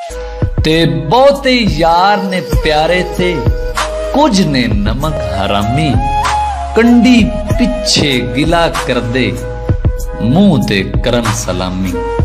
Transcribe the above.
ते बहुते यार ने प्यारे थे, कुछ ने नमक हरामी। कंडी पिछे गिला कर दे, मुंह ते करन सलामी।